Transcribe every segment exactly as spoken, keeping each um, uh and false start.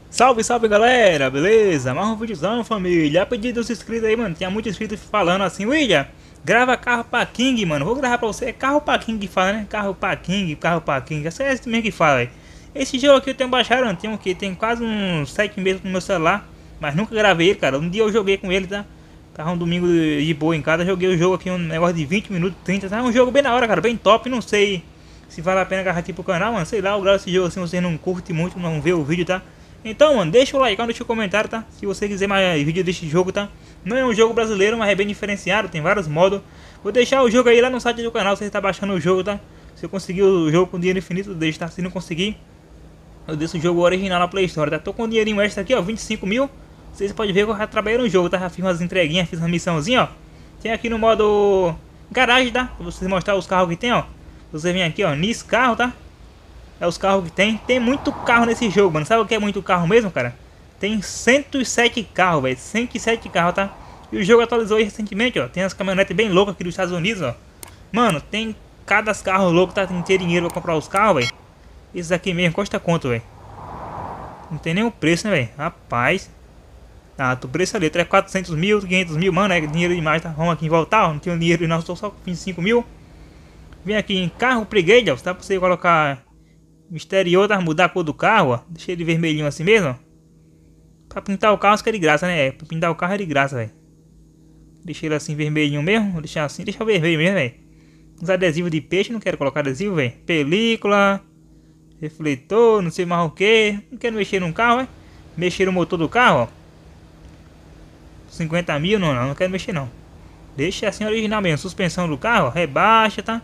Salve, salve galera, beleza? Mais um videozão, família. A pedido dos inscritos aí, mano. Tinha muitos inscritos falando assim: William, grava carro pra King, mano. Vou gravar pra você. É carro pra King que fala, né? Carro pra King, carro pra King. Essa é esse mesmo que fala, velho. Esse jogo aqui eu tenho baixado, tem um que tem quase uns sete meses no meu celular. Mas nunca gravei ele, cara. Um dia eu joguei com ele, tá? Tava um domingo de boa em casa. Joguei o jogo aqui, um negócio de vinte minutos, trinta. Tá? Um jogo bem na hora, cara. Bem top. Não sei se vale a pena agarrar aqui pro canal, mano. Sei lá, eu gravo esse jogo assim. Vocês não curtem muito, não vê o vídeo, tá? Então, mano, deixa o like, deixa o comentário, tá? Se você quiser mais vídeo desse jogo, tá? Não é um jogo brasileiro, mas é bem diferenciado, tem vários modos. Vou deixar o jogo aí lá no site do canal, se você tá baixando o jogo, tá? Se eu conseguir o jogo com dinheiro infinito, deixa, tá? Se não conseguir, eu deixo o jogo original na Play Store, tá? Tô com um dinheirinho extra aqui, ó, vinte e cinco mil. Vocês podem ver que eu já trabalhei no jogo, tá? Já fiz umas entreguinhas, fiz uma missãozinha, ó. Tem aqui no modo garagem, tá? Pra vocês mostrar os carros que tem, ó. Você vem aqui, ó, nesse carro, tá? É os carros que tem. Tem muito carro nesse jogo, mano. Sabe o que é muito carro mesmo, cara? Tem cento e sete carros, velho. cento e sete carros, tá? E o jogo atualizou aí recentemente, ó. Tem as caminhonetes bem loucas aqui dos Estados Unidos, ó. Mano, tem cada carro louco, tá? Tem que ter dinheiro pra comprar os carros, velho. Esses aqui mesmo, custa quanto, velho? Não tem nenhum preço, né, velho? Rapaz. Ah, o preço ali, é quatrocentos mil, quinhentos mil, mano, é dinheiro demais, tá? Vamos aqui voltar, ó. Não tenho dinheiro não, estou só com vinte e cinco mil. Vem aqui em carro upgrade, ó. Dá pra você colocar misterioso, tá? Mudar a cor do carro, ó. Deixa ele vermelhinho assim mesmo. Pra pintar o carro, acho que é de graça, né? É, pra pintar o carro é de graça, velho. Deixa ele assim vermelhinho mesmo. Vou deixar assim, deixa o vermelho mesmo, velho. Uns adesivos de peixe, não quero colocar adesivo, velho. Película, refletor, não sei mais o que. Não quero mexer no carro, velho. Mexer no motor do carro, ó. cinquenta mil, não, não, não quero mexer não. Deixa assim original mesmo. Suspensão do carro, ó, rebaixa, tá?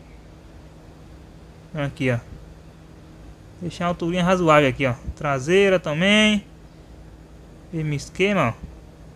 Aqui, ó. Deixar uma alturinha razoável aqui, ó. Traseira também. Mesmo esquema, ó.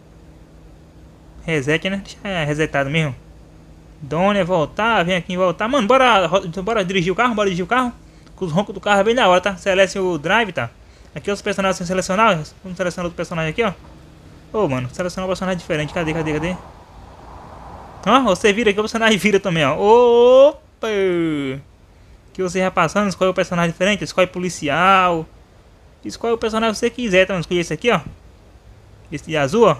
Reset, né? Deixa resetado mesmo. Dona, voltar, vem aqui voltar. Mano, bora, bora dirigir o carro, bora dirigir o carro. Com os roncos do carro é bem da hora, tá? Seleciona o drive, tá? Aqui os personagens são selecionados. Vamos selecionar outro personagem aqui, ó. Ô, oh, mano, selecionar um personagem diferente. Cadê, cadê, cadê? Ó, você vira aqui, o personagem vira também, ó. Opa! Que você já passando, escolhe o personagem diferente, escolhe policial, escolhe o personagem que você quiser, então escolhe esse aqui, ó, esse de azul, ó,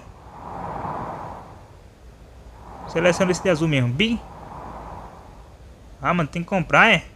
seleciona esse de azul mesmo, B. Ah, mano, tem que comprar, é?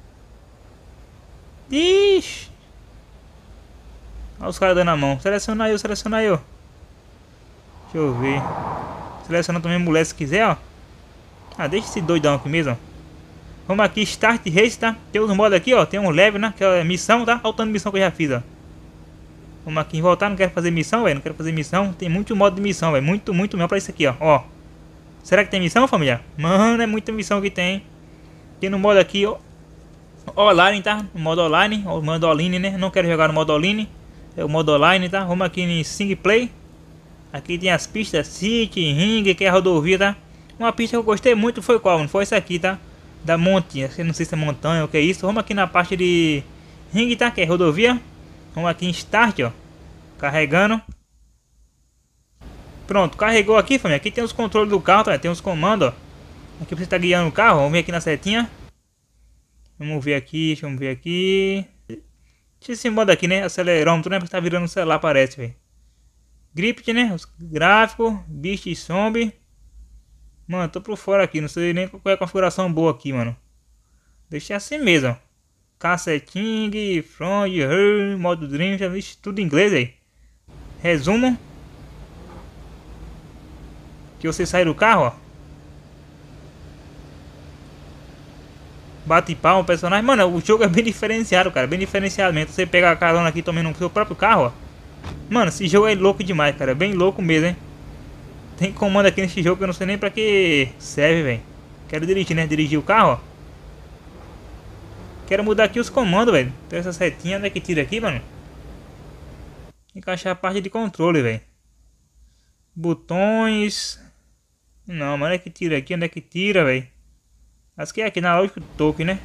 Ixi, olha os caras dando a mão, seleciona aí, seleciona aí, ó. Deixa eu ver, seleciona também mulher se quiser, ó. Ah, deixa esse doidão aqui mesmo, ó. Vamos aqui, Start Race, tá? Tem os modos aqui, ó. Tem um leve, né? Que é missão, tá? Olha o tanto de missão que eu já fiz, ó. Vamos aqui em voltar. Não quero fazer missão, velho. Não quero fazer missão. Tem muito modo de missão, velho. Muito, muito mesmo pra isso aqui, ó. Ó. Será que tem missão, família? Mano, é muita missão que tem. Tem no modo aqui, ó. Online, tá? No modo online. O modo online, né? Não quero jogar no modo online. É o modo online, tá? Vamos aqui em Sing Play. Aqui tem as pistas City, Ring, que é a rodovia, tá? Uma pista que eu gostei muito foi qual? Não foi essa aqui, tá? Da montanha, não sei se é montanha ou o que é isso. Vamos aqui na parte de ring, tá? Que é rodovia. Vamos aqui em start, ó. Carregando. Pronto, carregou aqui, família. Aqui tem os controles do carro, tá? Tem os comandos, ó. Aqui você tá guiando o carro. Vamos ver aqui na setinha. Vamos ver aqui, deixa eu ver aqui. Deixa esse modo aqui, né? Acelerômetro, né? Porque tá virando o celular, parece, velho. Grip, né? Os gráficos, Beast e Zombie. Mano, tô por fora aqui, não sei nem qual é a configuração boa aqui, mano. Deixei assim mesmo, ó. Casseting, front, her, modo dream, já vi tudo em inglês aí. Resumo. Que você sai do carro, ó. Bate pau, um personagem. Mano, o jogo é bem diferenciado, cara. Bem diferenciado mesmo. Você pega a carona aqui também no seu próprio carro, ó. Mano, esse jogo é louco demais, cara. Bem louco mesmo, hein. Tem comando aqui nesse jogo que eu não sei nem pra que serve, velho. Quero dirigir, né? Dirigir o carro, ó. Quero mudar aqui os comandos, velho. Tem essa setinha, onde é que tira aqui, mano? Encaixar a parte de controle, velho. Botões. Não, mano, é que tira aqui, onde é que tira, velho? Acho que é aqui na lógica do toque, né?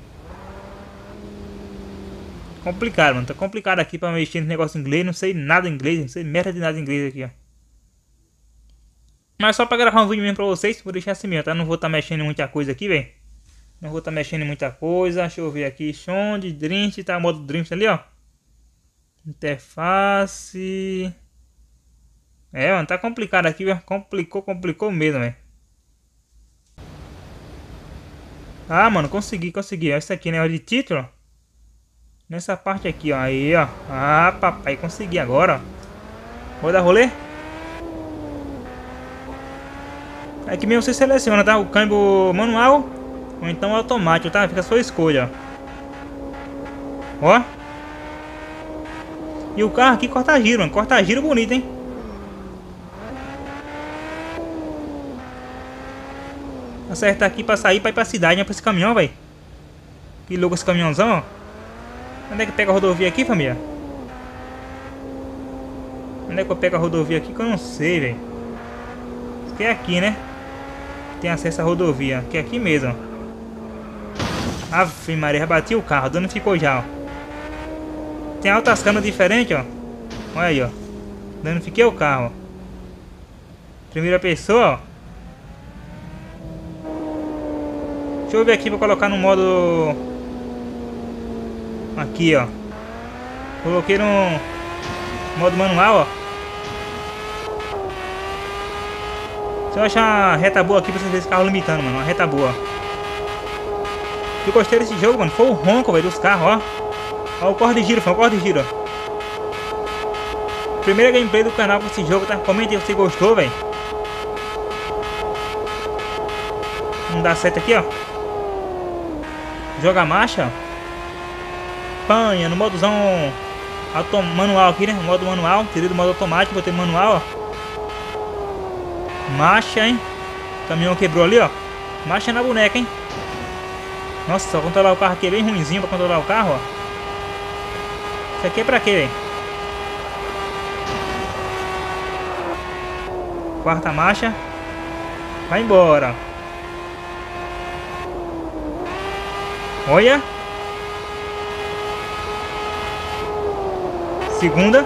Complicado, mano. Tá complicado aqui pra mexer nesse negócio em inglês. Não sei nada em inglês, não sei merda de nada em inglês aqui, ó. Mas só pra gravar um vídeo mesmo pra vocês, vou deixar assim mesmo, tá? Não vou estar tá mexendo em muita coisa aqui, velho. Não vou estar tá mexendo em muita coisa. Deixa eu ver aqui. Som de Drift, tá? Modo Drift ali, ó. Interface. É, mano, tá complicado aqui, velho. Complicou, complicou mesmo, velho. Ah, mano, consegui, consegui. Esse aqui, né, de título. Nessa parte aqui, ó. Aí, ó. Ah, papai, consegui agora, ó. Vou dar rolê. Aqui mesmo você seleciona, tá? O câmbio manual ou então automático, tá? Fica a sua escolha, ó. Ó. E o carro aqui corta giro, mano. Corta giro bonito, hein? Acertar aqui pra sair, pra ir pra cidade, né? Pra esse caminhão, velho. Que louco esse caminhãozão, ó. Onde é que pega a rodovia aqui, família? Onde é que eu pego a rodovia aqui que eu não sei, velho. Acho que é aqui, né? Tem acesso à rodovia. Que é aqui mesmo, ó. Ave Maria, já bati o carro. Danificou já, ó. Tem altas câmeras diferentes, ó. Olha aí, ó. Danifiquei o carro, ó. Primeira pessoa, ó. Deixa eu ver aqui pra colocar no modo... Aqui, ó. Coloquei no modo manual, ó. Se eu achar uma reta boa aqui pra vocês verem esse carro limitando, mano. Uma reta boa. Eu gostei desse jogo, mano. Foi o ronco, velho, dos carros, ó. Ó o corte de giro, foi o corte de giro, ó. Primeira gameplay do canal com esse jogo, tá? Comenta aí se você gostou, velho. Vamos dar seta aqui, ó. Joga a marcha. Panha no modozão manual aqui, né? Modo manual. Tirei do modo automático, botei manual, ó. Marcha, hein? O caminhão quebrou ali, ó. Marcha na boneca, hein? Nossa, só controlar o carro aqui é bem ruimzinho pra controlar o carro, ó. Isso aqui é pra quê, velho? Quarta marcha. Vai embora. Olha. Segunda.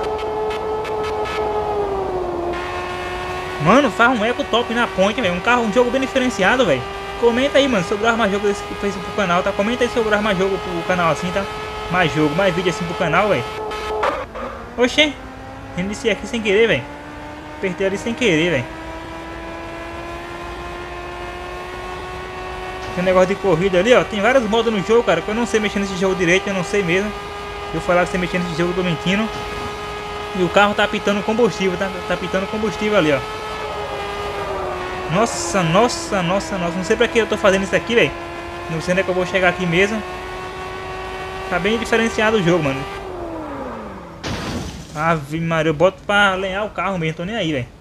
Mano, faz um eco top na ponte, velho. Um carro, um jogo bem diferenciado, velho. Comenta aí, mano, se eu gravar mais jogo desse que fez pro canal, tá? Comenta aí se eu gravar mais jogo pro canal assim, tá? Mais jogo, mais vídeo assim pro canal, velho. Oxê. Reiniciei aqui sem querer, velho. Apertei ali sem querer, velho. Tem um negócio de corrida ali, ó. Tem vários modos no jogo, cara, que eu não sei mexer nesse jogo direito, eu não sei mesmo. Eu falar que você mexer nesse jogo, eu tô mentindo. E o carro tá apitando combustível, tá? Tá apitando combustível ali, ó. Nossa, nossa, nossa, nossa. Não sei pra que eu tô fazendo isso aqui, velho. Não sei onde é que eu vou chegar aqui mesmo. Tá bem diferenciado o jogo, mano. Ave Maria, eu boto pra alinhar o carro mesmo, tô nem aí, velho.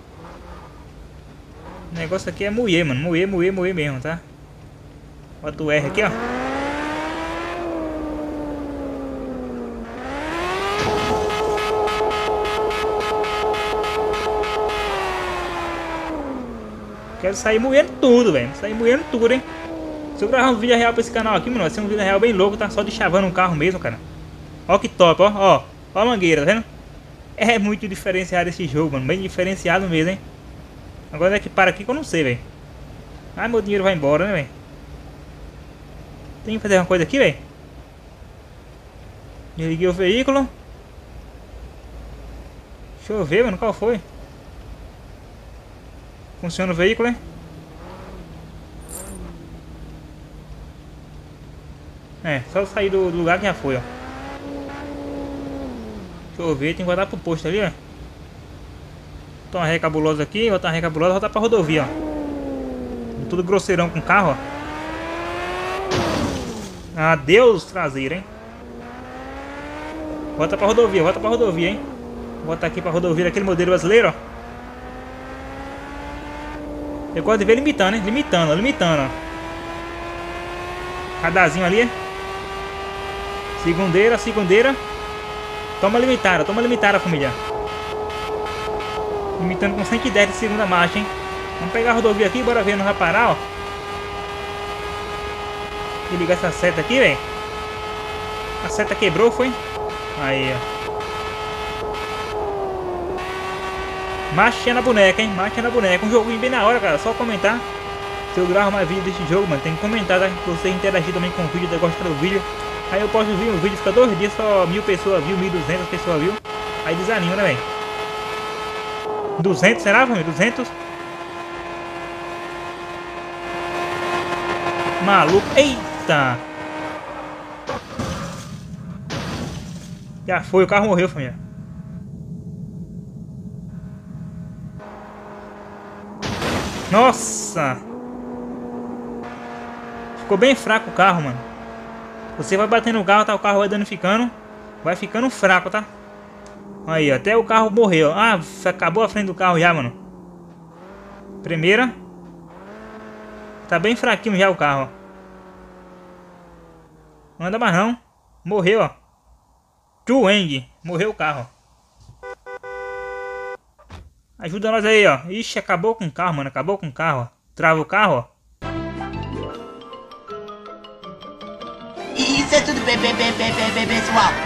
O negócio aqui é moer, mano. Moer, moer, moer mesmo, tá? Bota o R aqui, ó. Quero sair moendo tudo, velho. Sair moendo tudo, hein. Se eu gravar um vídeo real pra esse canal aqui, mano, vai ser um vídeo real bem louco, tá? Só de chavando um carro mesmo, cara. Ó que top, ó. Ó, ó a mangueira, tá vendo? É muito diferenciado esse jogo, mano. Bem diferenciado mesmo, hein. Agora é que para aqui que eu não sei, velho. Ah, meu dinheiro vai embora, né, velho. Tem que fazer uma coisa aqui, velho. Desliguei o veículo. Deixa eu ver, mano, qual foi. Funciona o veículo, hein? É, só sair do, do lugar que já foi, ó. Deixa eu ver, tem que voltar pro posto ali, ó. Botar uma ré cabulosa aqui, botar uma ré cabulosa, voltar pra rodovia, ó. Tudo grosseirão com o carro, ó. Adeus, traseiro, hein? Volta pra rodovia, volta pra rodovia, hein? Bota aqui pra rodovia aquele modelo brasileiro, ó. Eu gosto de ver limitando, hein? Limitando, limitando, ó. Radarzinho ali. Segundeira, segundeira. Toma limitada, toma limitada, família. Limitando com cento e dez de segunda marcha, hein? Vamos pegar a rodovia aqui, bora ver, não vai parar, ó. Vou ligar essa seta aqui, velho. A seta quebrou, foi? Aí, ó. Marcha na boneca, hein? Marcha na boneca. Um joguinho bem na hora, cara. Só comentar. Se eu gravo mais vídeo desse jogo, mano, tem que comentar, tá? Se você interagir também com o vídeo, gostar do vídeo. Aí eu posto um vídeo, fica dois dias, só mil pessoas viu, mil e duzentas pessoas viu. Aí desanima, né, velho? duzentos, será, família? duzentos? Maluco. Eita! Já foi, o carro morreu, família. Nossa! Ficou bem fraco o carro, mano. Você vai batendo no carro, tá? O carro vai danificando. Vai ficando fraco, tá? Aí, até o carro morreu. Ah, acabou a frente do carro já, mano. Primeira. Tá bem fraquinho já o carro, ó. Não anda mais não. Morreu, ó. Tueng. Morreu o carro. Ajuda nós aí, ó. Ixi, acabou com o carro, mano. Acabou com o carro, ó. Trava o carro, ó. Isso é tudo bem, bem, bem, bem, bem, bem, pessoal.